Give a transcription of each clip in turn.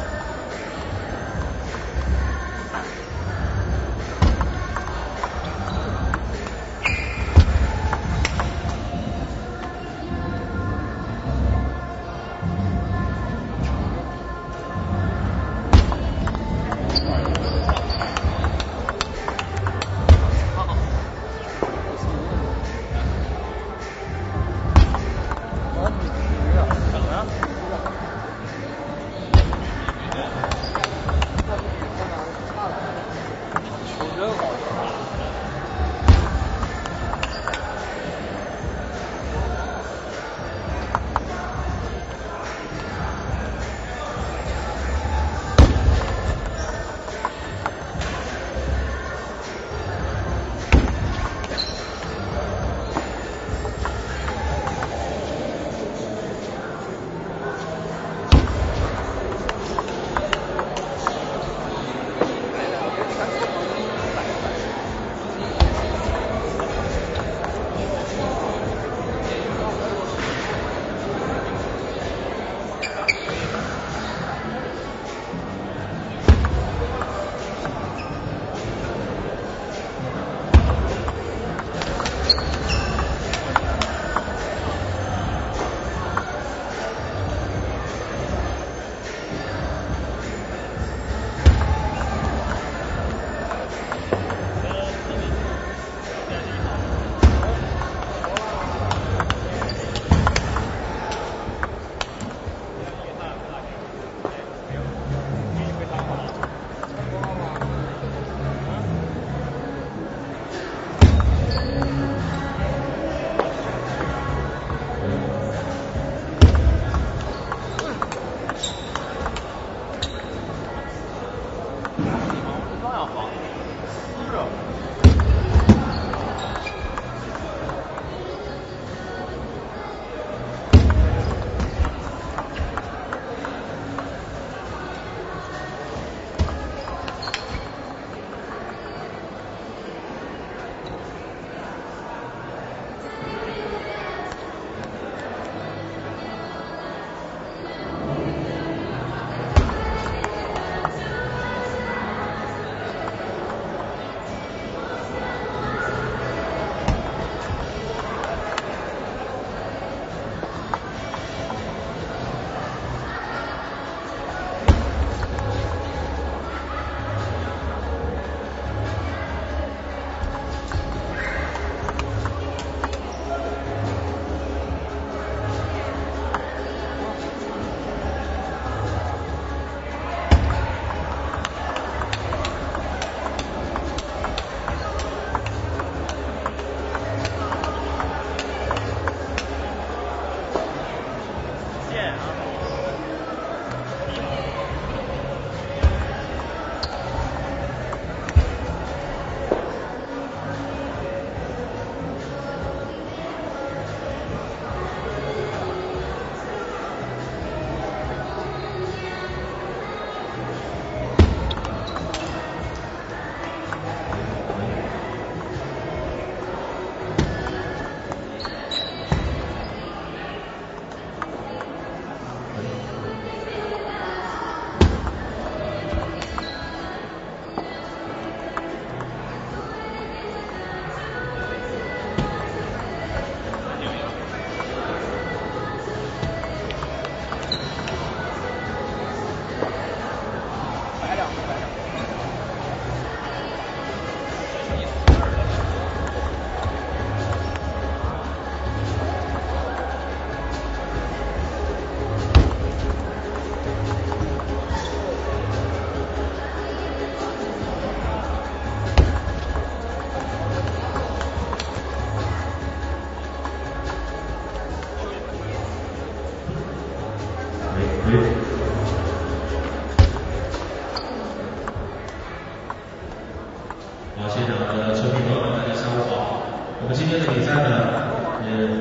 好，现场的球迷朋友们，大家下午好。我们今天的比赛呢是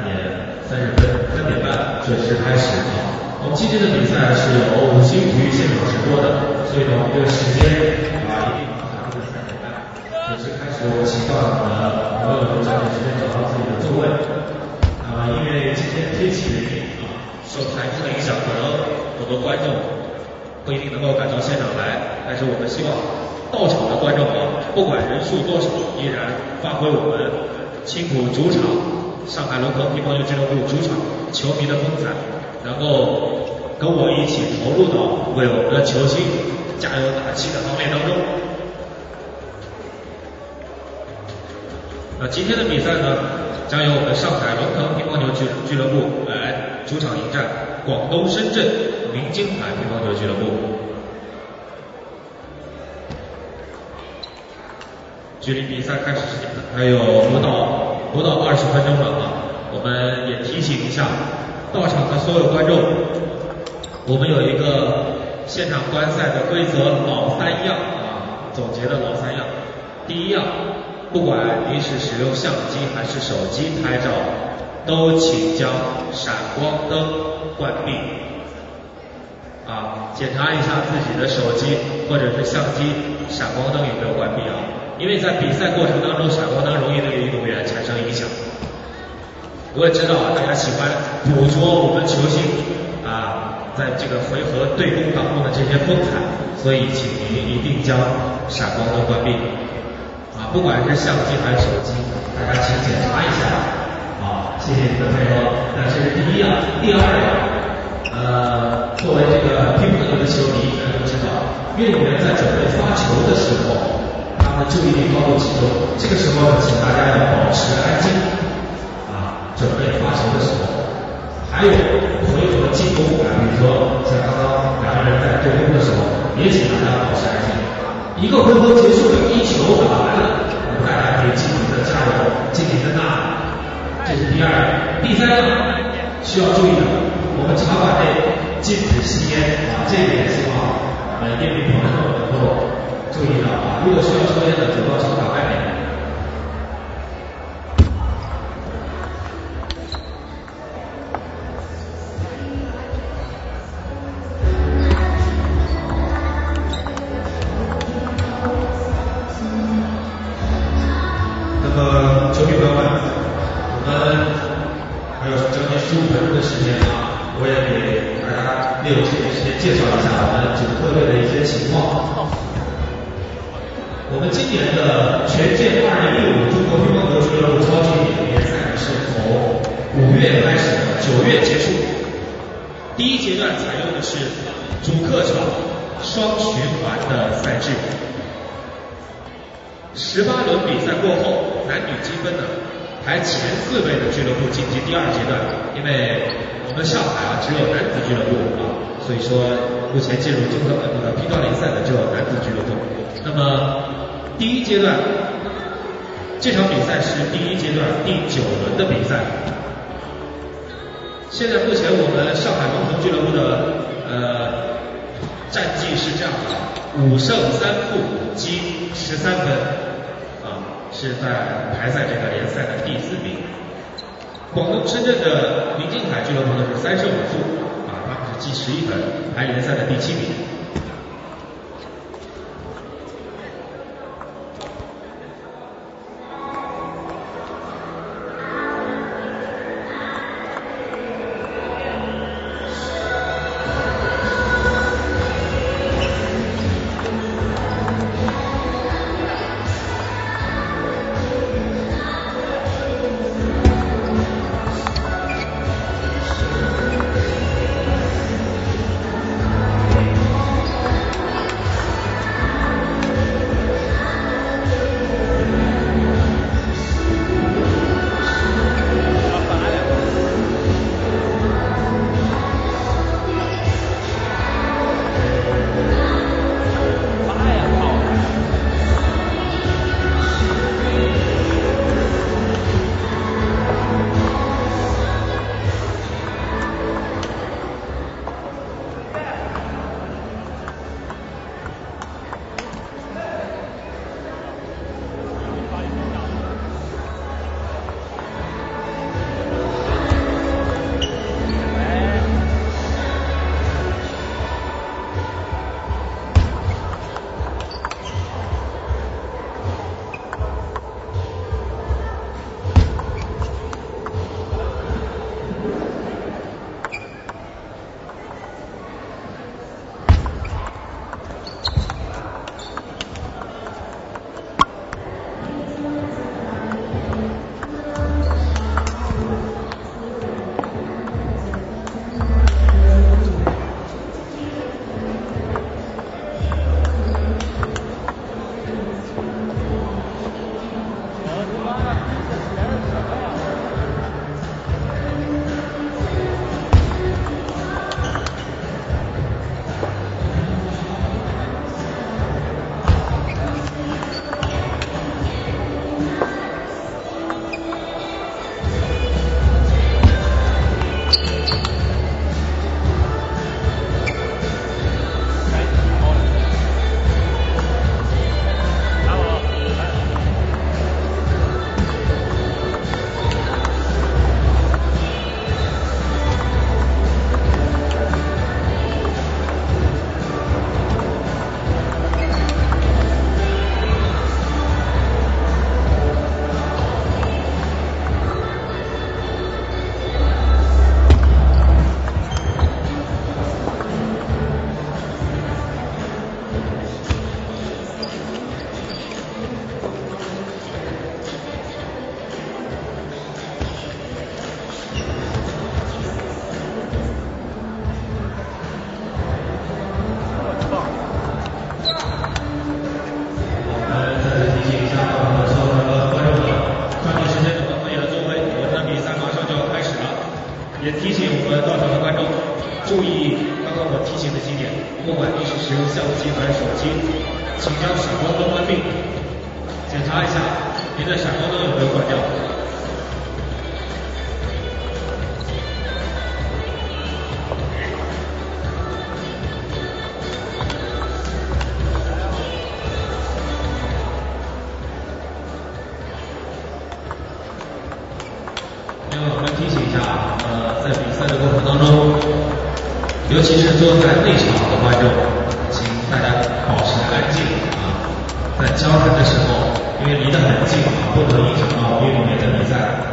3:30，3点半准时开始啊。我们今天的比赛是由五星体育现场直播的，所以呢，我们这个时间一定把这个3:30准时开始。我希望朋友们抓紧时间找到自己的座位。因为今天天气的原因受台风的影响，可能很多观众不一定能够赶到现场来，但是我们希望到场的观众啊，不管人数多少，依然发挥我们青浦主场上海龙腾乒乓球俱乐部主场球迷的风采，能够跟我一起投入到为我们的球星加油打气的行列当中。那今天的比赛呢，将由我们上海龙腾乒乓球俱乐部来主场迎战广东深圳明金海乒乓球俱乐部。距离比赛开始时间还有不到20分钟了啊！我们也提醒一下到场的所有观众，我们有一个现场观赛的规则老3样啊，总结的老3样。第一样，不管您是使用相机还是手机拍照，都请将闪光灯关闭。检查一下自己的手机或者是相机闪光灯有没有关闭啊？因为在比赛过程当中，闪光灯容易对运动员产生影响。我也知道大家喜欢捕捉我们球星在这个回合对攻当中的这些风采，所以请您一定将闪光灯关闭。不管是相机还是手机，大家请检查一下。谢谢您的配合。那这是第一样。第二样，作为这个乒乓球的球迷，大家都知道，运动员在准备发球的时候，他们注意力高度集中。这个时候呢，请大家要保持安静。准备发球的时候，还有回合进攻比如说像刚刚2个人在对攻的时候，也请大家保持安静。一个回合结束了，一球打完了，大家可以尽情的加油，尽情的呐喊。这是第二样。第三样需要注意的，我们场馆内禁止吸烟这一点希望业余朋友能够注意到如果需要抽烟的，走到场馆外面。球迷朋友们，我们还有将近15分钟的时间我也给大家利用这点时间介绍一下我们主客队的一些情况。我们今年的全健2015中国乒乓球俱乐部超级联赛是从5月开始，9月结束。第一阶段采用的是主客场双循环的赛制。18轮比赛过后，男女积分呢排前4位的俱乐部晋级第2阶段。因为我们上海只有男子俱乐部所以说目前进入这个P 段联赛的只有男子俱乐部。那么第一阶段，这场比赛是第一阶段第9轮的比赛。现在目前我们上海龙腾俱乐部的战绩是这样的：5胜3负，积13分，是排在这个联赛的第4名。广东深圳的明金海俱乐部呢是3胜5负，他们是积11分，排联赛的第7名。 也提醒我们到场的观众注意刚刚我提醒的几点，不管你是使用相机还是手机，请将闪光灯关闭，检查一下您的闪光灯有没有关掉。我们提醒一下在比赛的过程当中，尤其是坐在内场的观众，请大家保持安静啊。在交谈的时候，因为离得很近啊，不可影响到运动员的比赛。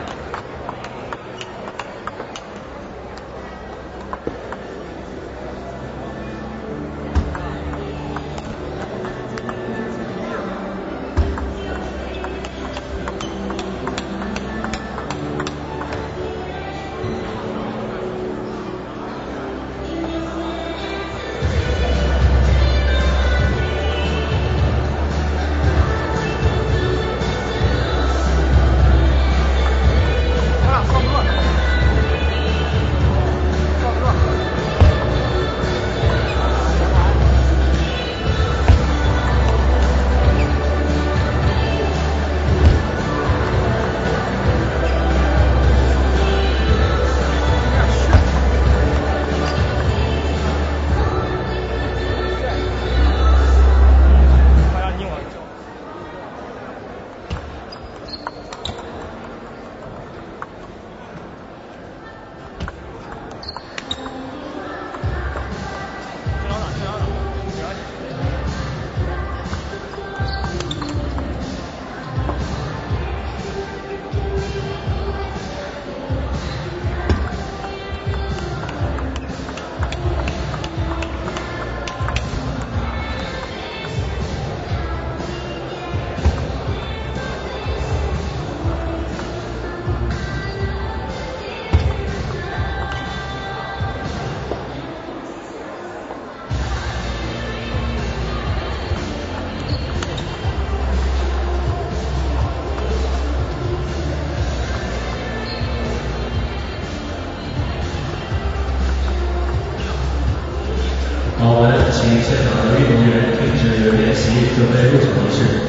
我们请现场的运动员停止练习，准备入场仪式。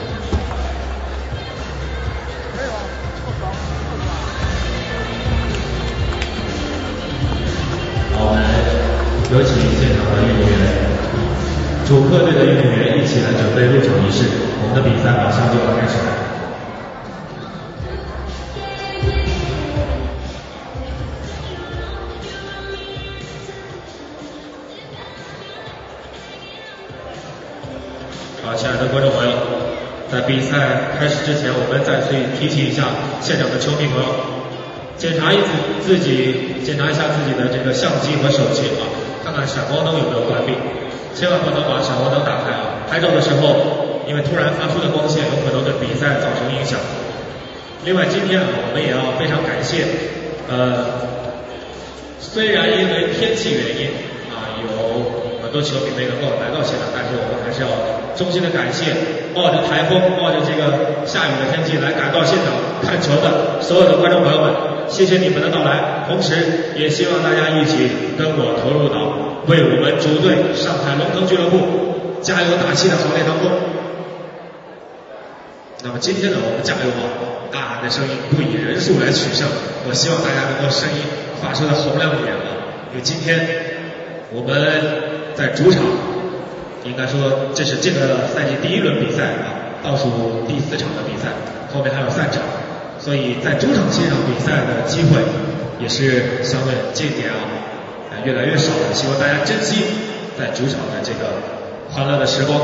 我们有请现场的运动员，主客队的运动员一起来准备入场仪式。我们的比赛马上就要开始了。好，亲爱的观众朋友，在比赛开始之前，我们再次提醒一下现场的球迷朋友，检查一下自己的这个相机和手机啊，看看闪光灯有没有关闭，千万不能把闪光灯打开啊！拍照的时候，因为突然发出的光线有可能对比赛造成影响。另外，今天我们也要非常感谢，虽然因为天气原因有很多球迷没能够来到现场，但是我们还是要衷心的感谢冒着台风、冒着这个下雨的天气来赶到现场看球的所有的观众朋友们，谢谢你们的到来。同时也希望大家一起跟我投入到为我们主队上海龙腾俱乐部加油打气的行列当中。那么今天呢，我们加油啊！大喊的声音不以人数来取胜，我希望大家能够声音发出的洪亮一点啊！因为今天我们在主场，应该说这是这个赛季第一轮比赛啊，倒数第4场的比赛，后面还有3场，所以在主场欣赏比赛的机会也是相对近年越来越少了，希望大家珍惜在主场的这个欢乐的时光。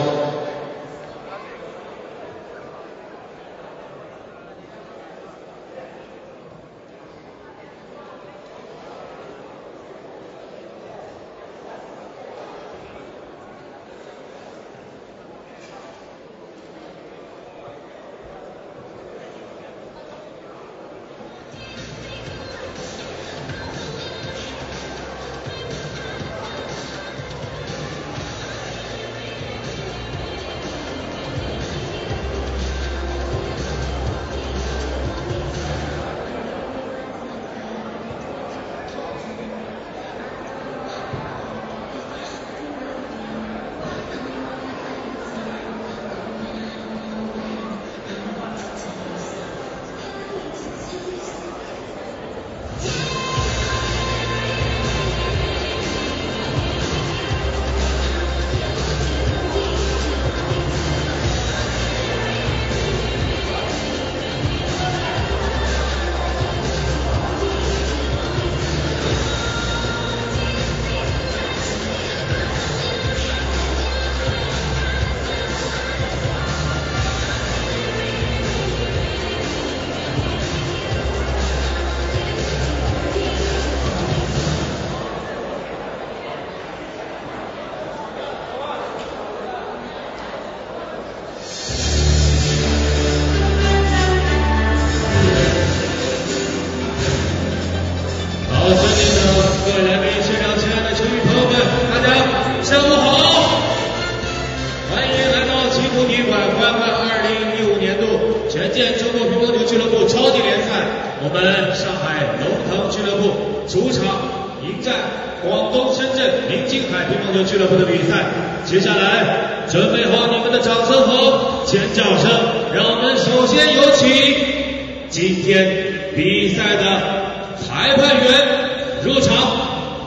见中国乒乓球俱乐部超级联赛，我们上海龙腾俱乐部主场迎战广东深圳林金海乒乓球俱乐部的比赛。接下来准备好你们的掌声和尖叫声，让我们首先有请今天比赛的裁判员入场。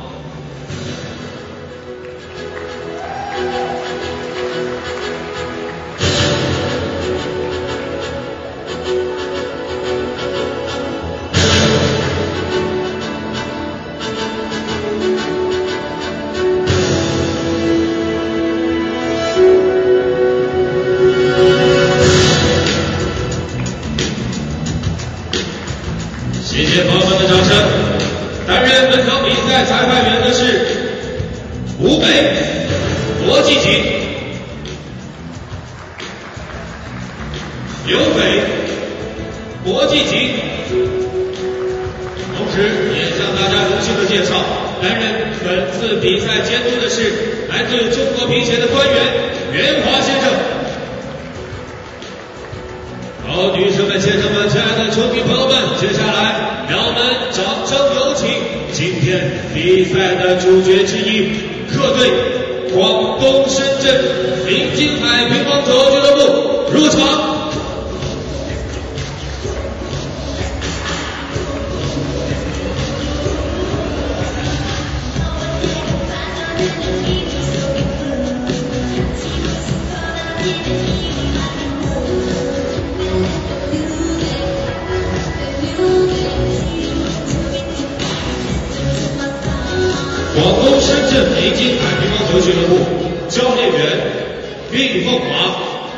谢谢朋友们的掌声。担任本场比赛裁判员的是湖北国际级、留北国际级，同时也向大家荣幸的介绍，担任本次比赛监督的是来自中国乒协的官员袁华先生。好，女士们、先生们、亲爱的球迷朋友们，接下来让我们掌声有请今天比赛的主角之一，客队广东深圳林金海乒乓球俱乐部入场。广东深圳林金海乒乓球俱乐部教练员运凤华，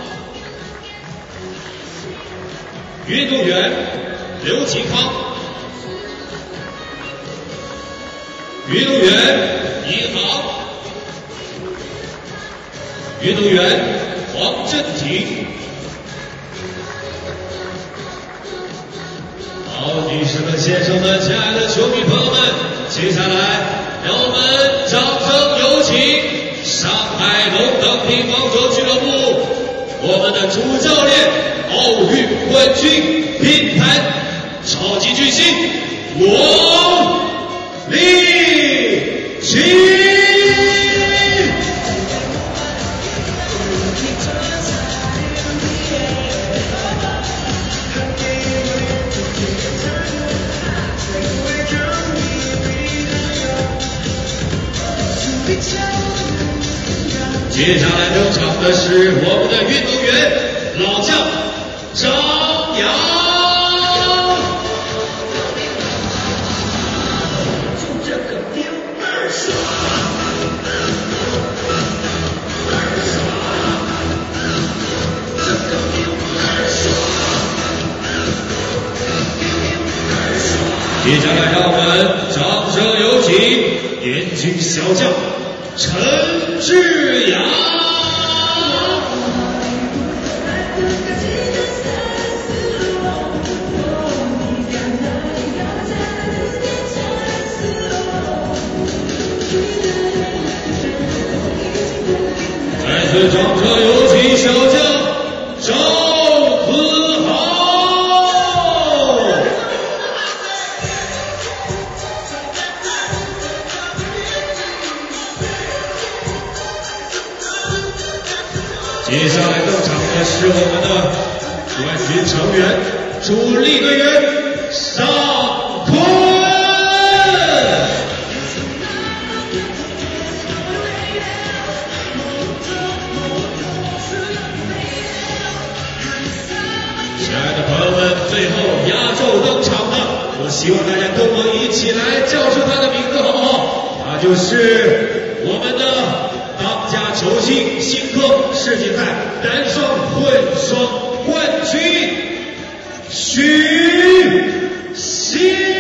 运动员刘启康，运动员尹航，运动员黄振廷。好，女士们、先生们、亲爱的球迷朋友们，接下来让我们掌声有请上海龙腾乒乓球俱乐部我们的主教练、奥运冠军、乒坛超级巨星王励勤。接下来登场的是我们的运动员老将张扬。接下来让我们掌声有请年轻小将陈志扬。再次掌声有请小将赵子豪。接下来登场的是我们的冠军成员、主力队员尚坤。亲爱的朋友们，最后压轴登场的，我希望大家跟我一起来叫出他的名字，好不好？他就是我们的当家球星、新科世锦赛单双混双冠军许昕。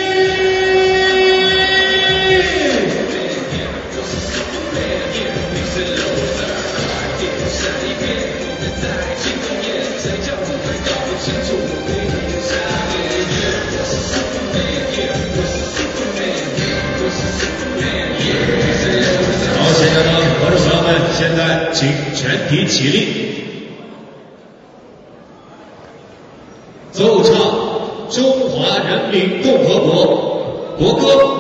好，现在呢，观众朋友们，现在请全体起立。 奏唱中华人民共和国国歌。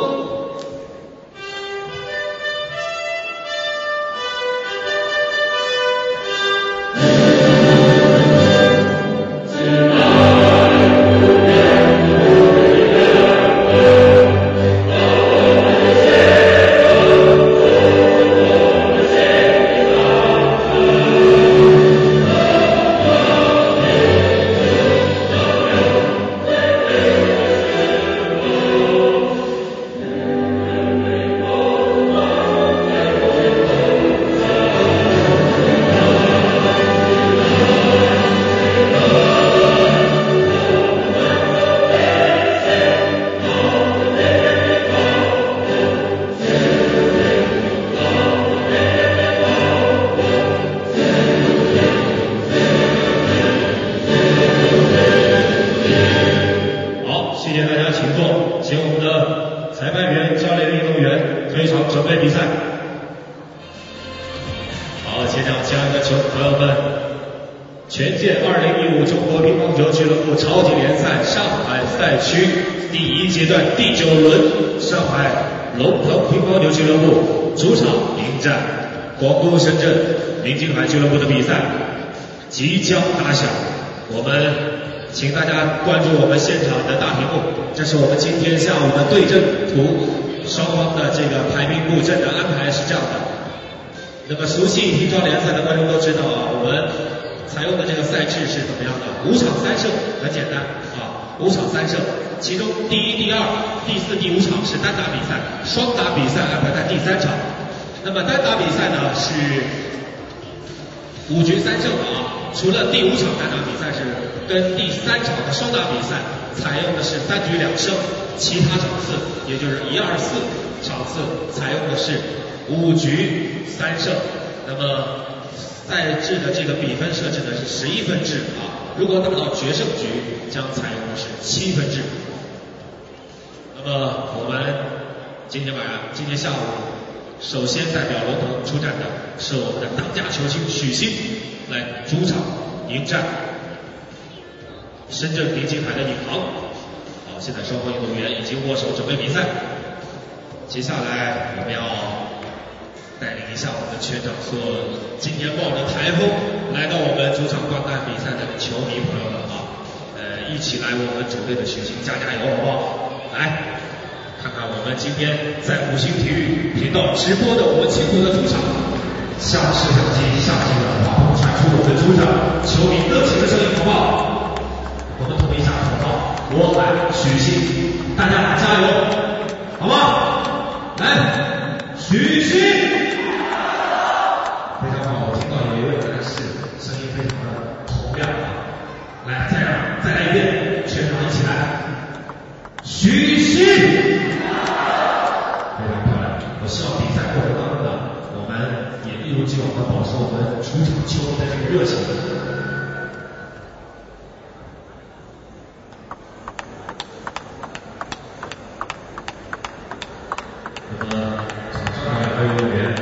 全届2015中国乒乓球俱乐部超级联赛上海赛区第1阶段第9轮，上海龙腾乒乓球俱乐部主场迎战广东深圳林金海俱乐部的比赛即将打响。我们请大家关注我们现场的大屏幕，这是我们今天下午的对阵图，双方的这个排兵布阵的安排是这样的。那么熟悉乒超联赛的观众都知道啊，我们采用的这个赛制是怎么样的？5场3胜，很简单啊，5场3胜，其中第1、第2、第4、第5场是单打比赛，双打比赛安排在第3场。那么单打比赛呢是5局3胜啊，除了第5场单打比赛是跟第3场的双打比赛采用的是3局2胜，其他场次也就是1、2、4场次采用的是5局3胜。那么赛制的这个比分设置呢是11分制啊，如果打到决胜局将采用的是7分制。那么我们今天下午首先代表龙腾出战的是我们的当家球星许昕，来主场迎战深圳林金海的闵行。好，现在双方运动员已经握手准备比赛，接下来我们要带领一下我们全场所今天冒着台风来到我们主场观看比赛的球迷朋友们啊，一起来我们主队的许昕加油好不好？来看看我们今天在5星体育频道直播的我们青岛的主场， 向摄像机下集的话筒传出我们主场球迷热情的声音好不好？我们统一下口号，我喊许昕，大家加油，好吗？来，许昕。非常好，我听到有一位男士声音非常的洪亮啊！来，再来一遍，全场一起来，许昕，非常漂亮。我希望比赛过程当中呢，我们也一如既往的保持我们主场球迷的这个热情。那么场上呢还有运动员，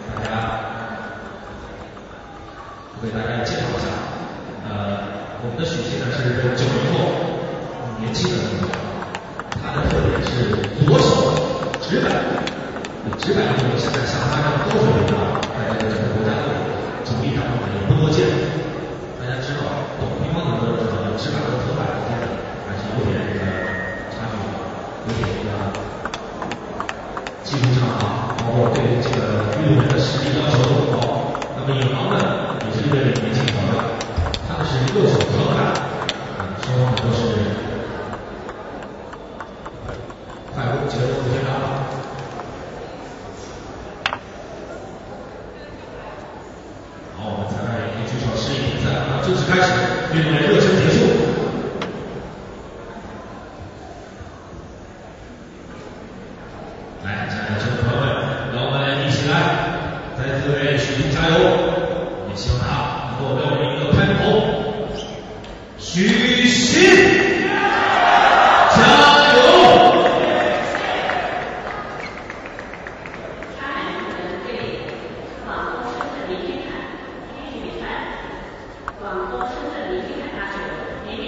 给大家介绍一下，我们的许昕呢是90后，年轻的运动员，他的特点是左手直摆，直摆运动现在像他这样高水平啊，在这个整个国家队主力当中呢也不多见。大家知道，懂乒乓球的知道，直摆和侧摆之间的还是有点这个差距的，有点这个技术上啊，包括对这个运动员的实力要求都很高。那么闵行呢？也是一位年轻朋友，他是右手侧摆，双方都是快攻节奏非常好。好，我们裁判已经举手示意比赛正式开始，运动员热身结束。来，亲爱的球迷朋友们，让我们一起来，再次为许昕加油！也希望他能够为我们赢得开头。许昕，加油！ 广东深圳林金海大学联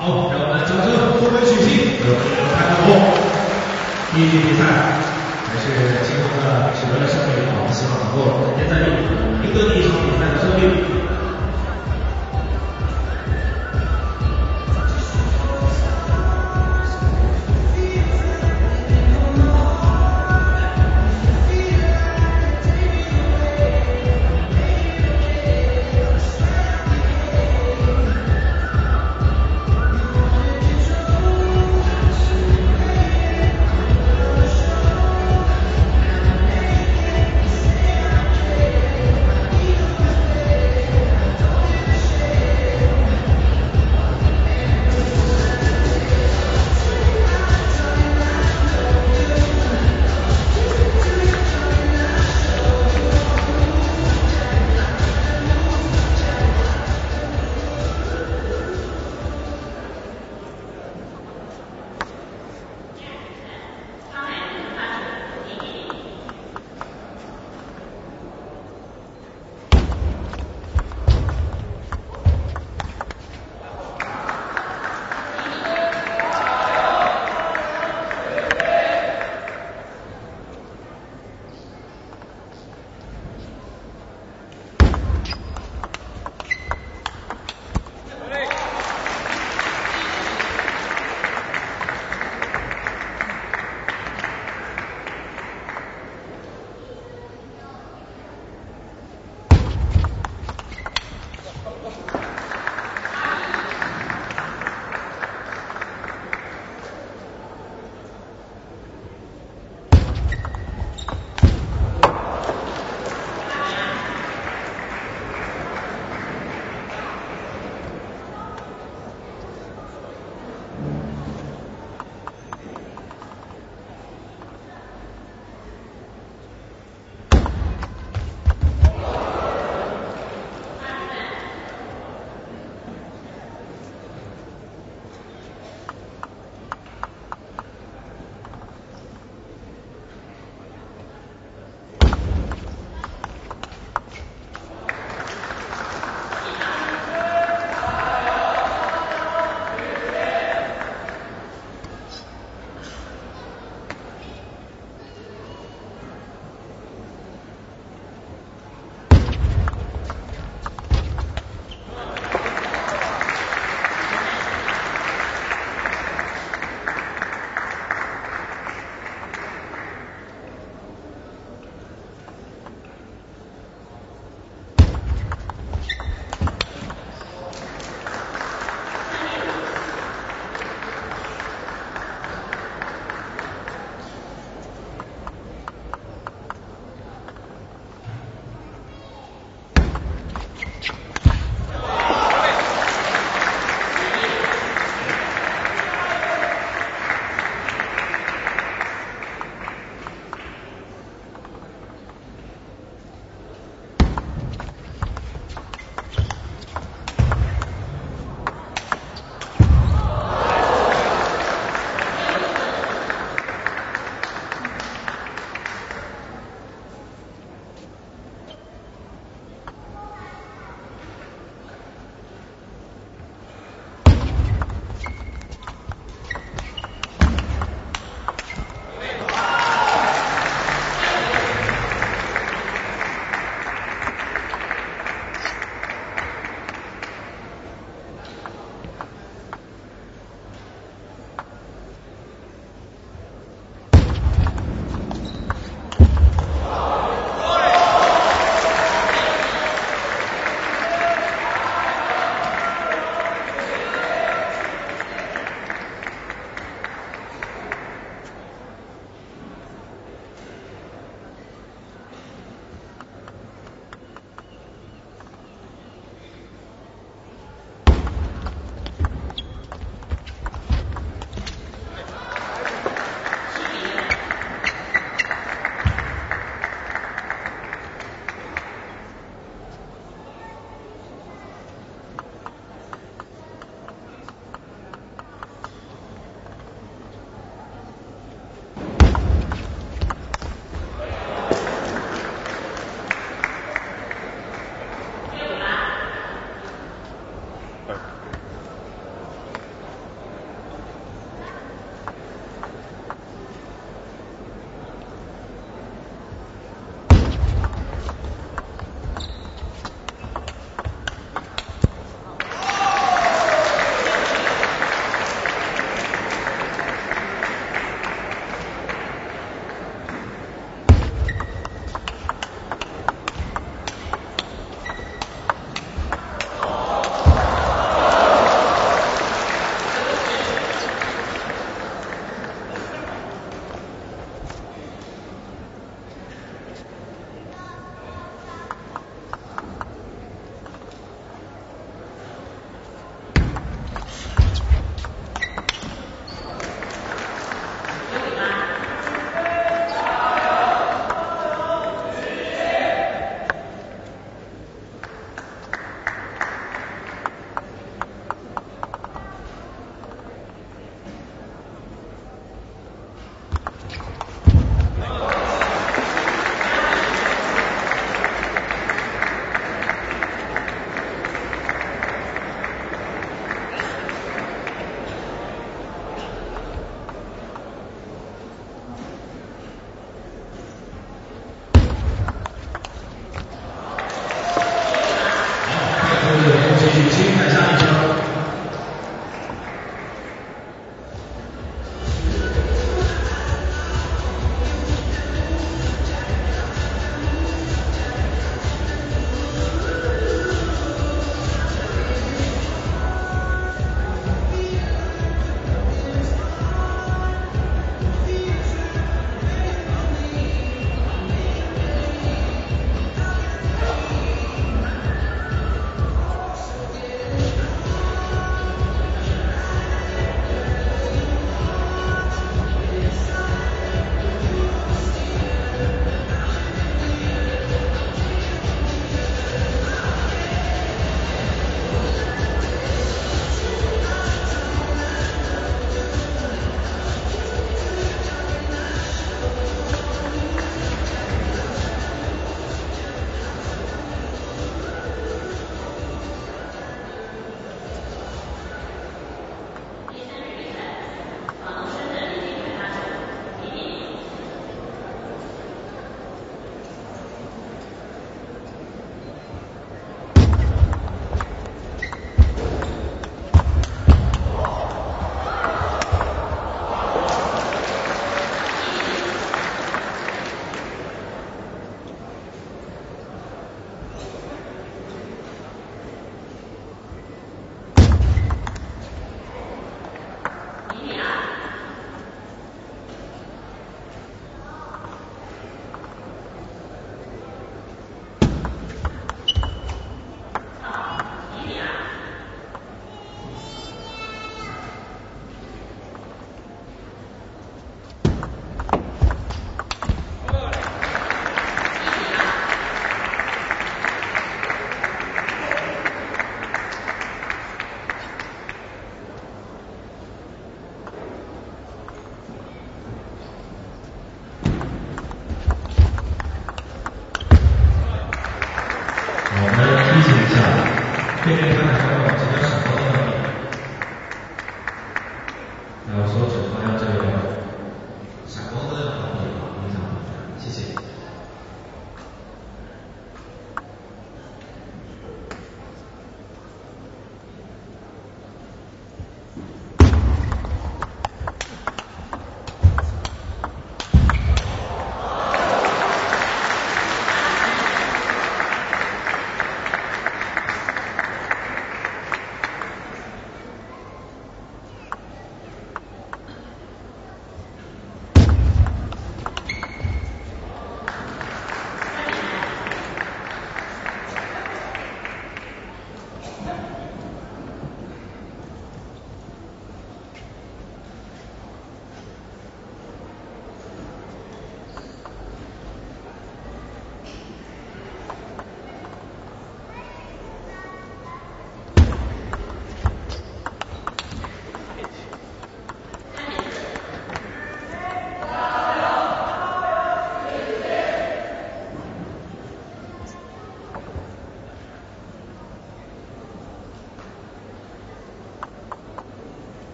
好，让我们掌声欢迎许昕和开幕。第一局比赛还是轻松的取得了胜利，我们希望能够再接再厉，赢得第一场比赛的胜利。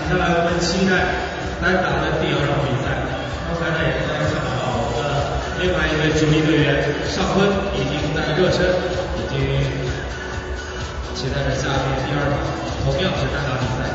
下来我们期待单打的第2场比赛。刚才呢也跟大家看到我们的另外一位主力队员尚坤已经在热身，已经期待着下面第2场，同样是单打比赛。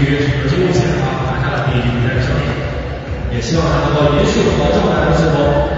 取得进目前的话拿下了第一比赛的胜利，也希望他能够延续好状态的阵容。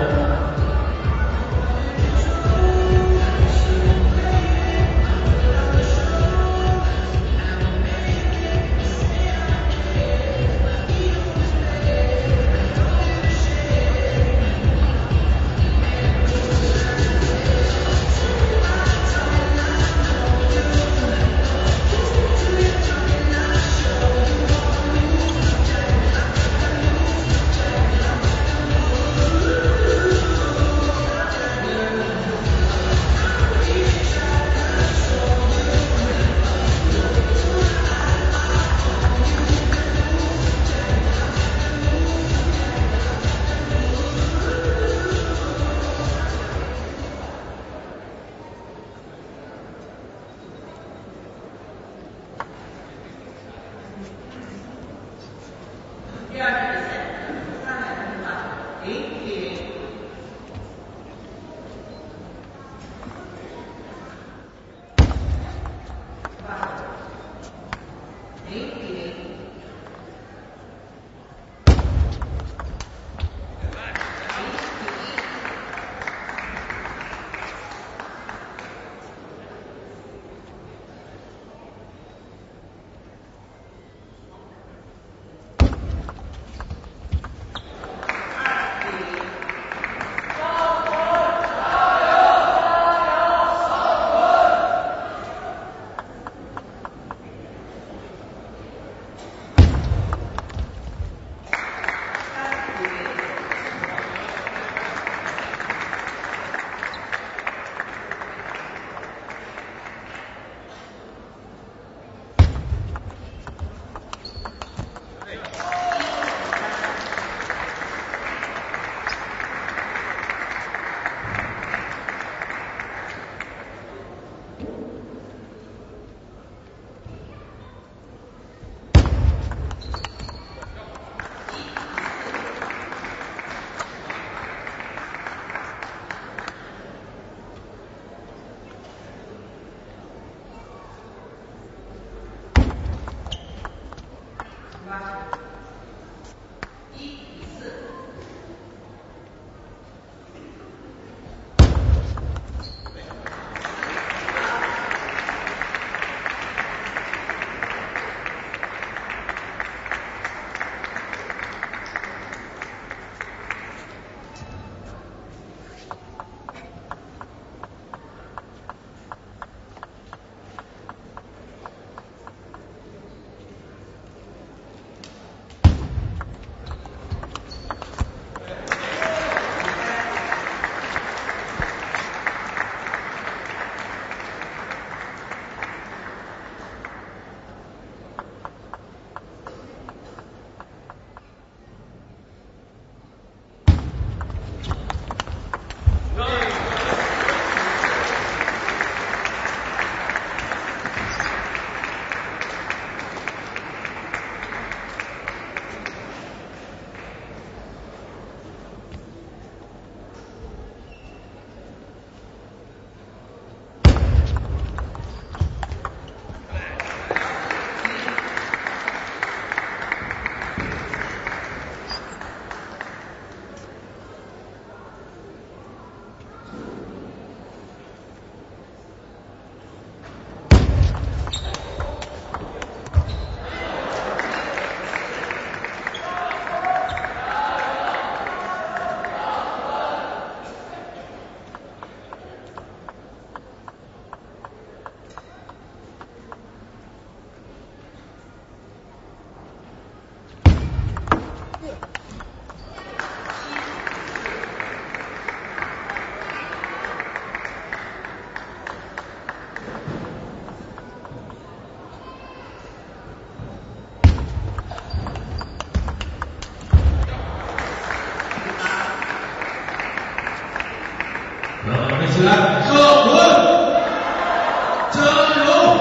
起来，上轮，加油！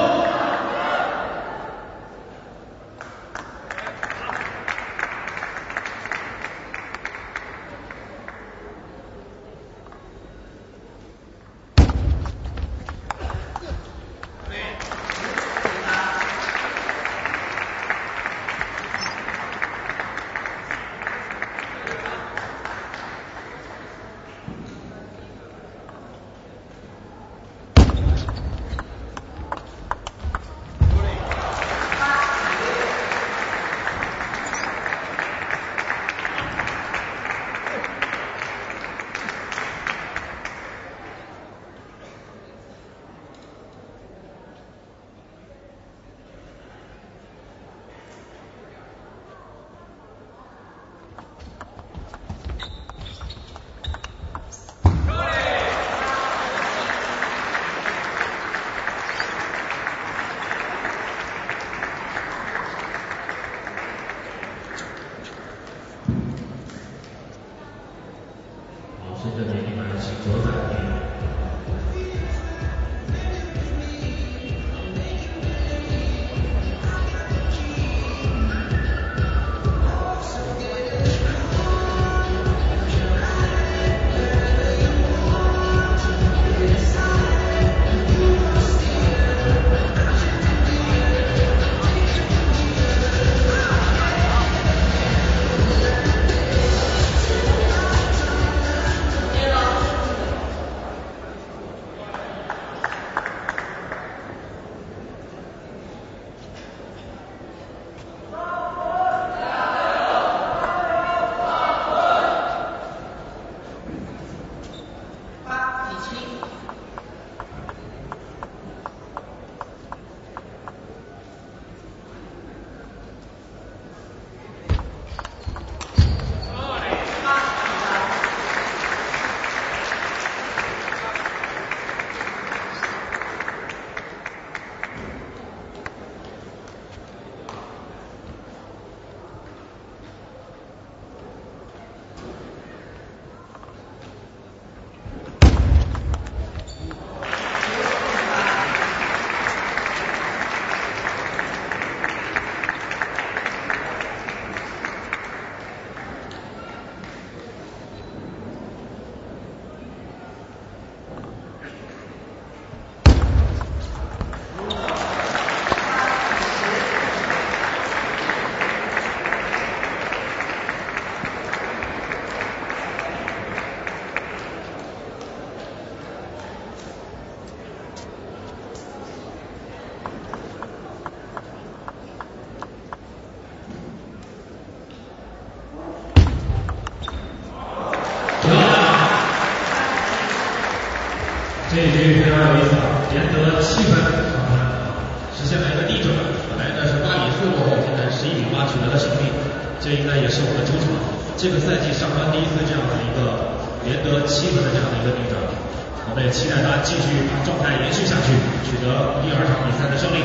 深圳年龄版新球赛。这一局非常有意思啊，连得7分，实现了一个逆转。本来呢是8比4过后，现在11比8取得了胜利。这应该也是我们主场这个赛季上半第一次这样的一个连得7分的这样的一个逆转。我们也期待他继续把状态延续下去，取得第2场比赛的胜利。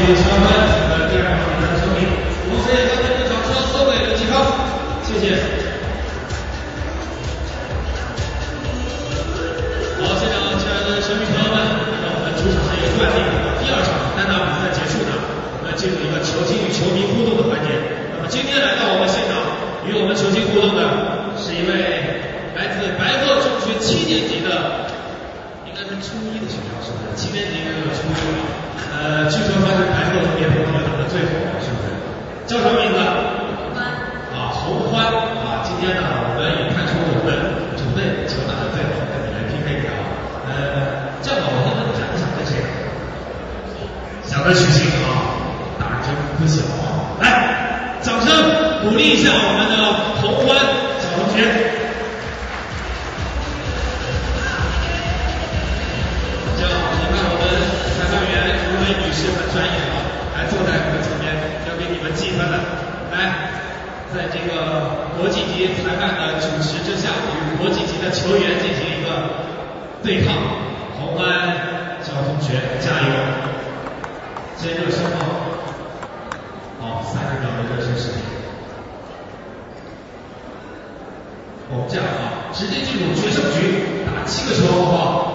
谢小伙伴第2场比赛的胜利，同时也将这个掌声送给了季康，谢谢。好，现场亲爱的球迷朋友们，那我们主场的一个惯例，第2场单打比赛结束呢，我们进入一个球星与球迷互动的环节。那么今天来到我们现场与我们球星互动的是一位来自白鹤中学7年级的，应该是初1的学校，是不是？7年级应该有初1了。据说他是白鹤同学同学打的最好的，是不是？叫什么名字？洪欢啊！今天呢，我们也看出我们主队球打的最好，跟你来 PK 一下啊。这样吧，我先问一下，你想跟谁打？想跟许昕啊，大人真不小啊！来，掌声鼓励一下我们的洪欢小同学。这样，你看我们裁判员吴伟女士很专业啊，还坐在我们前面要给你们计分了。来，在这个国际级裁判的主持之下，与国际级的球员进行一个对抗。洪安小同学加油！先热身吗？好，30秒的热身时间。我们这样啊，直接进入决胜局，打7个球，好不好？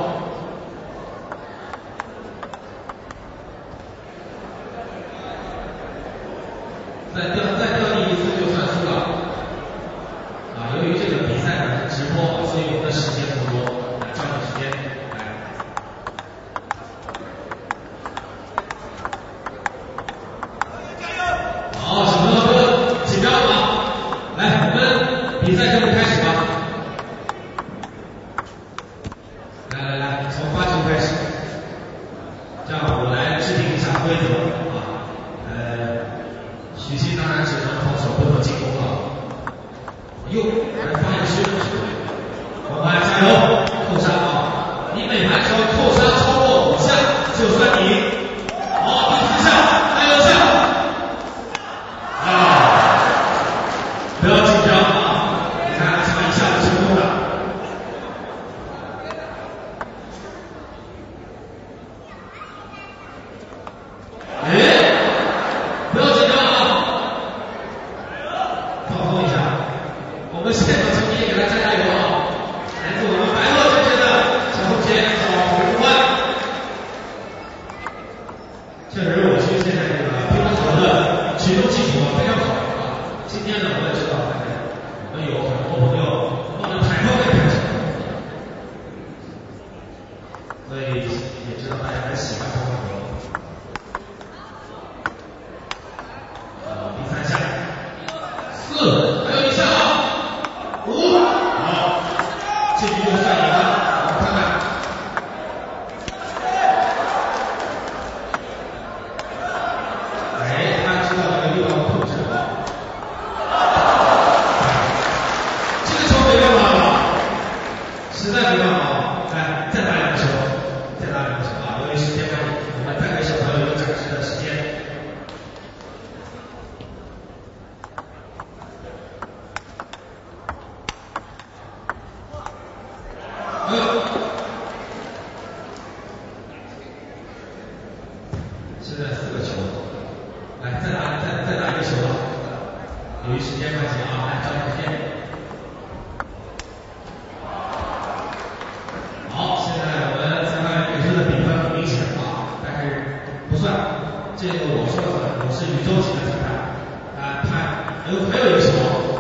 再掉第1次就算输了啊！由于这个比赛呢是直播，所以我们的时间不多，来抓紧时间来。好，小朋友们紧张啊！来，我们比赛正式开始吧。来，从发球开始。这样我来制定一下规则啊。许昕当然只能防守，不能进攻了。右，来发一个虚的球。洪安加油，扣杀啊！你每盘球扣杀超过5下就算赢。好，第4下，还有下。不要紧张啊！你看差1下就成功了。不要紧张啊！放松一下，我们现场球迷也给他加油啊！来自我们白鹤中学的小同学小洪欢。确实，我其实现在这个乒乓球的举重基础非常好啊。今天呢，我也知道我们有很多朋友抱着台风来看球，所以也知道大家很喜欢乒乓球。第3下，4，还有1下啊，5，好，这局就算赢了，我们看看。他知道这个地方控制啊，这个球没办法了，实在没办法了。来，再打2个球，再打2个球啊！由于时间关系，我们再给小朋友一个展示的时间。现在4个球，来再打1个球吧。由于时间关系啊，来抓紧时间。好，现在我们裁判给出的比分很明显啊，但是不算，这个我说的，我是宇宙级的裁判，判还有1个球。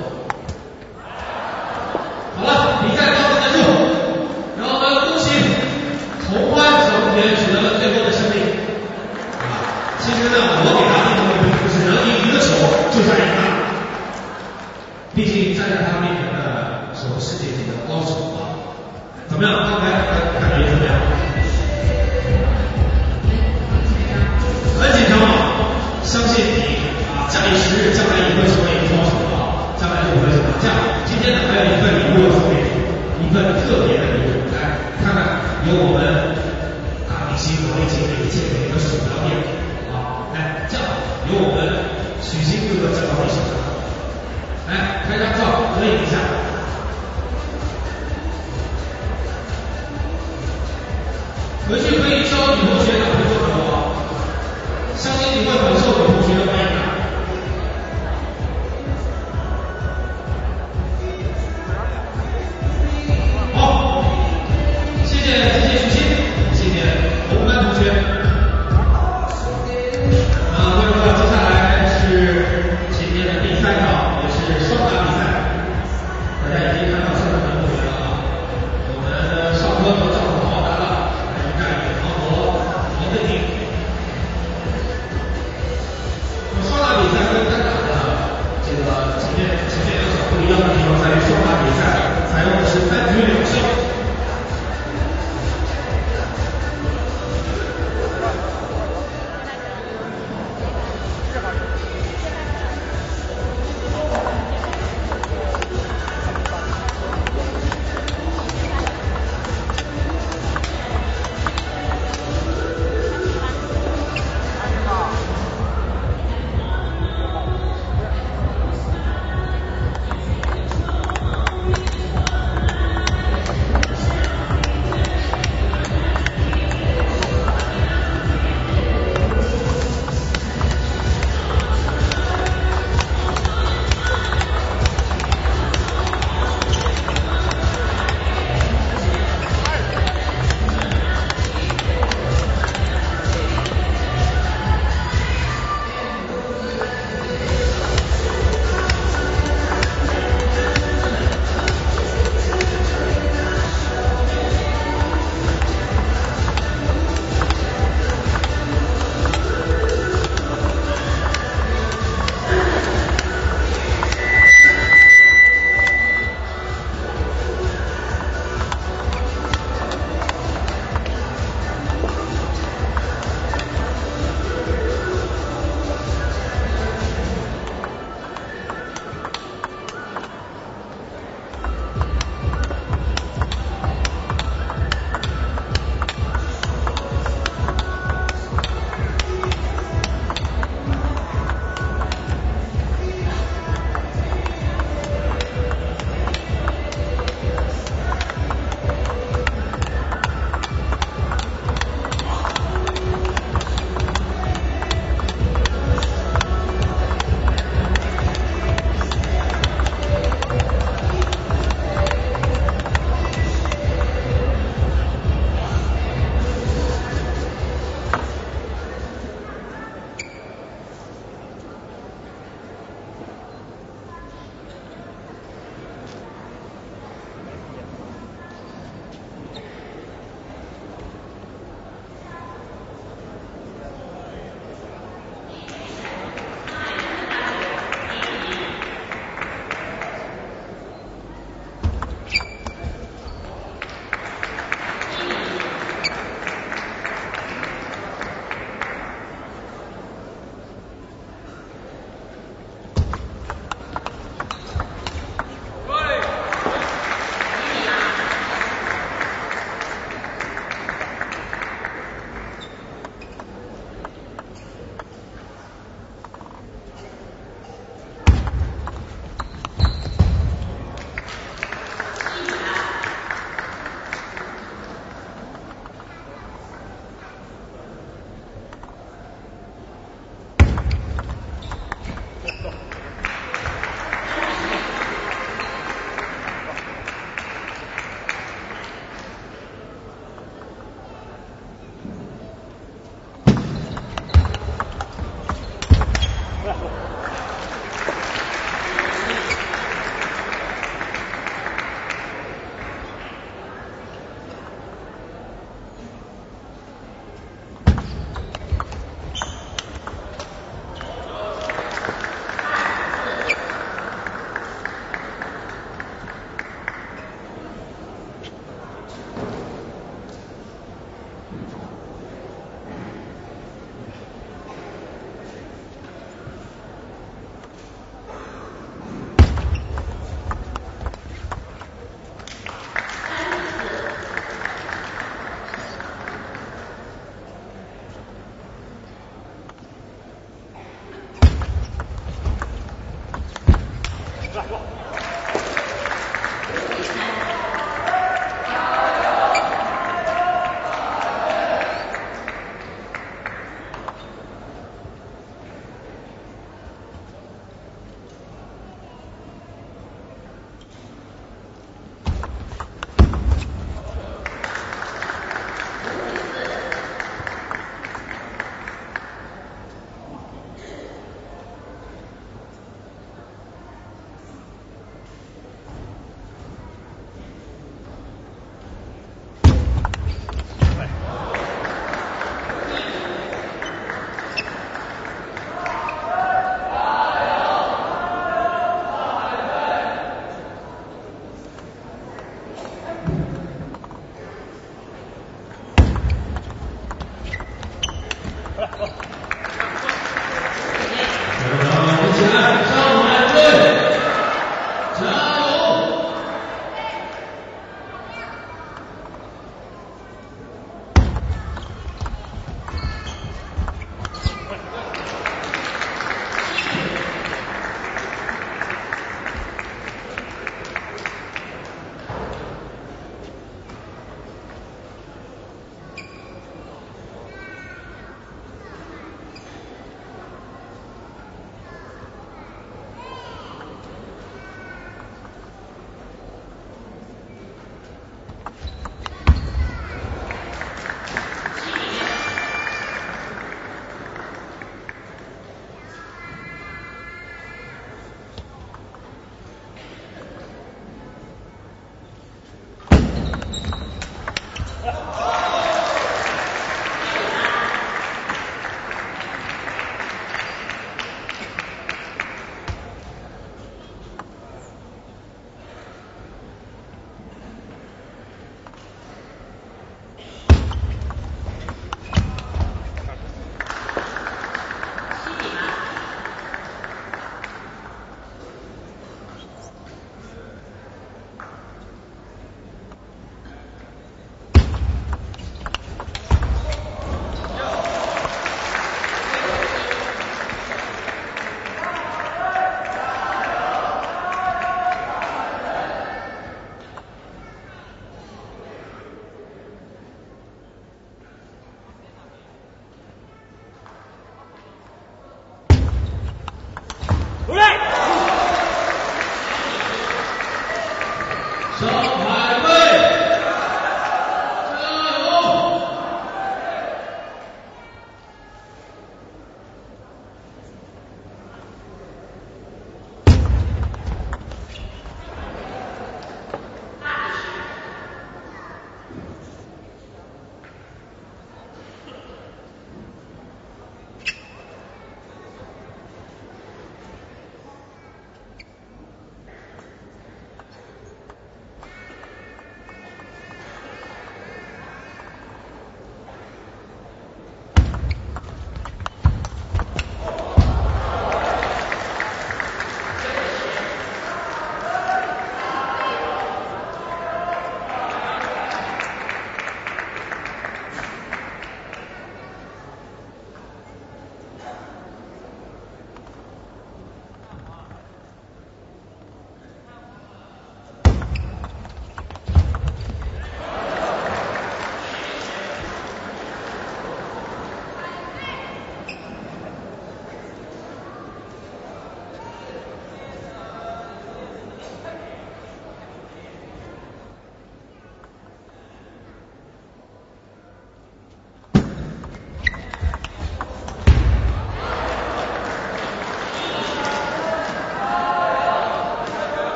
好了，比赛到此结束，让我们恭喜洪欢小同学取得了最后的胜利。其实呢，我给他定的目标就是能赢1个球就算赢了。毕竟站在他面前的是我世界级的高手啊。怎么样？刚才感觉怎么样？很紧张啊！相信你啊，假以时日，将来也会成为一个高手啊，将来就会成为这样。今天呢，还有一份礼物要送给你，一份特别的礼物，来看看有我们大明星王力勤给你献给一个鼠标垫啊，来这样由我们许昕哥哥交到你手上，来拍张照合影一下。回去可以教女同学打乒乓球啊，相信你比赛跟单打的这个前面两场不一样的地方在于双打比赛采用的是3局2胜。 一起来，上海队，加油！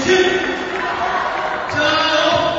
去，加油！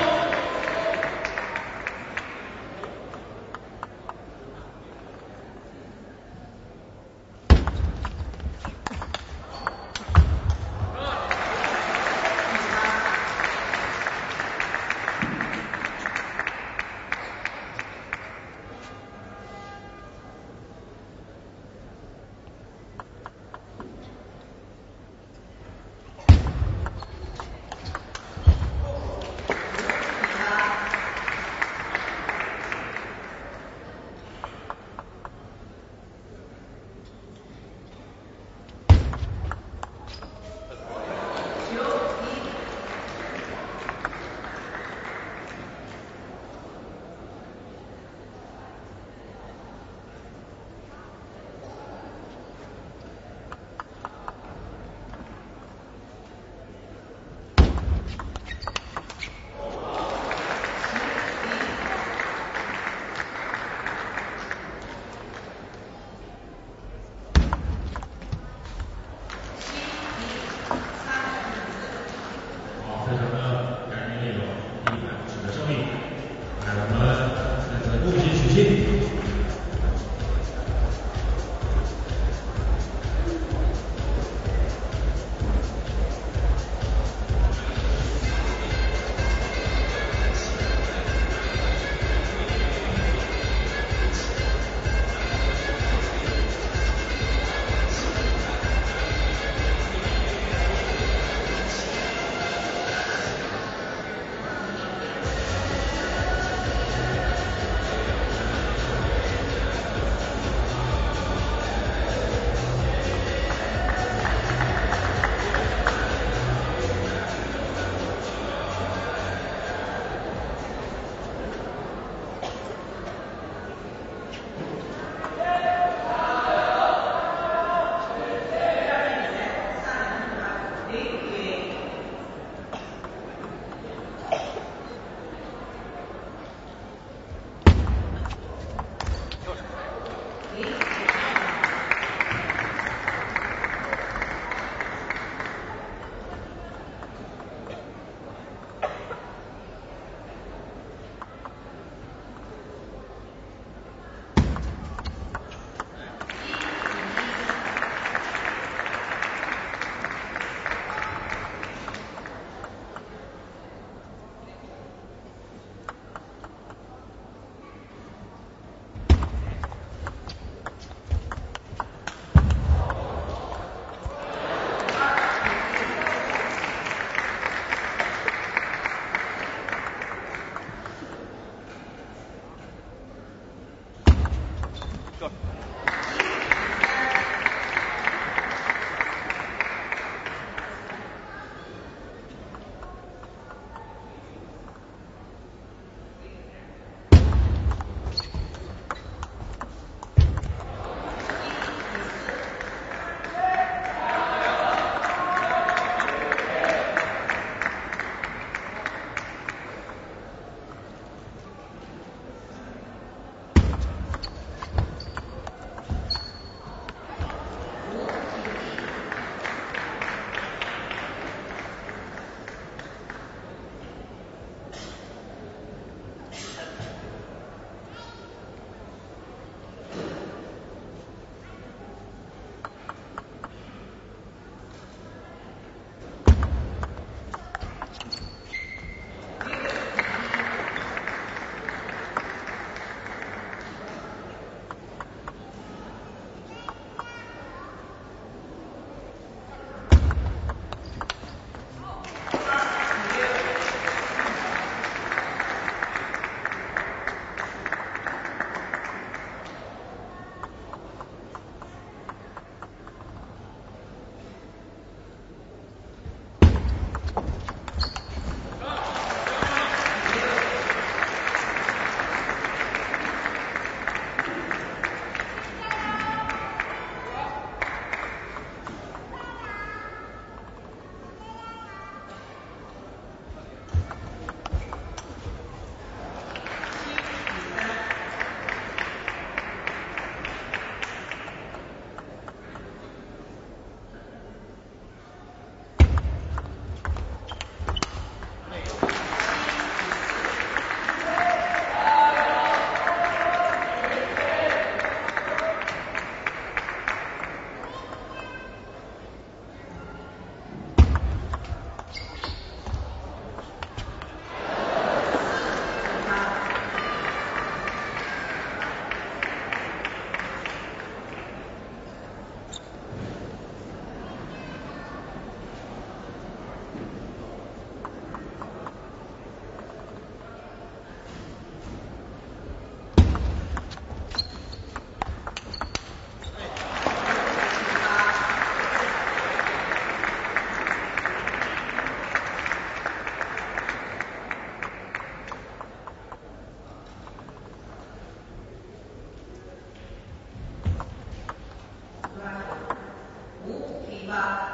发。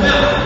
么样？